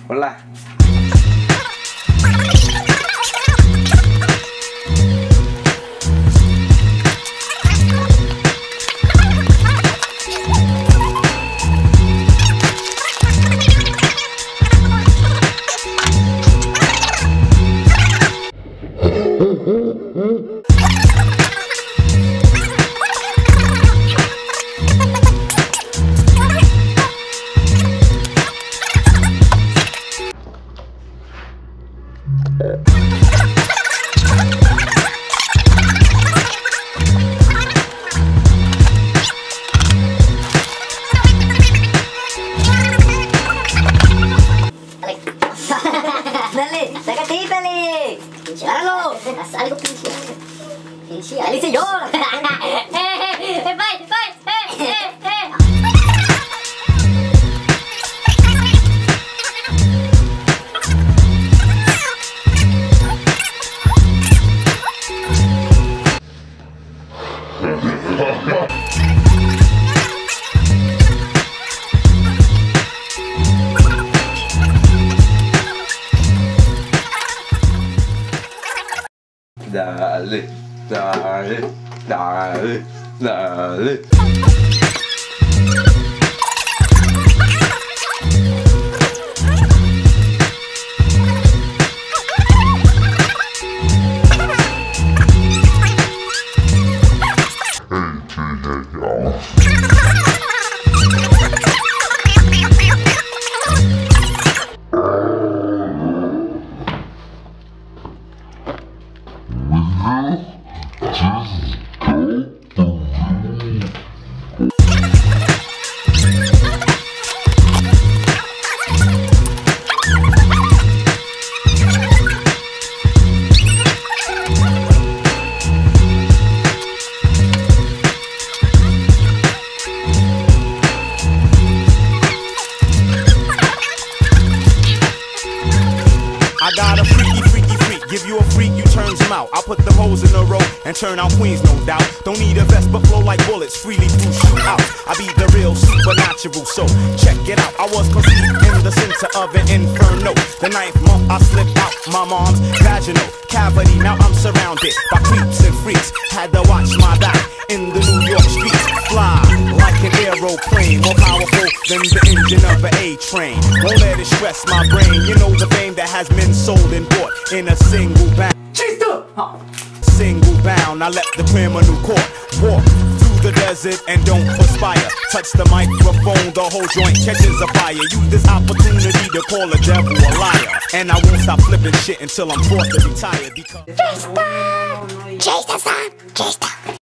Hola. Dale, sácate, dale. Agárralo. Haz algo, pinche. Pinche, ahí hice yo. Dale, dale, dale, dale. I got a freak, give you a freak, you turns them out. I'll put the hoes in a row and turn out queens, no doubt. Don't need a vest but flow like bullets, freely through shootouts. I be the real supernatural, so check it out. I was conceived in the center of an inferno. The 9th month I slipped out my mom's vaginal cavity. Now I'm surrounded by creeps and freaks. Had to watch my back in the New York streets. Fly like an aeroplane, more powerful than the engine of an A-train. Won't let it stress my brain. You know the fame that has been sold and bought in a single bound. Single bound, I let the criminal court walk through the desert and don't perspire. Touch the microphone, the whole joint catches a fire. Use this opportunity to call a devil a liar. And I won't stop flipping shit until I'm forced to retire because G-stas! G-stas! G-stas!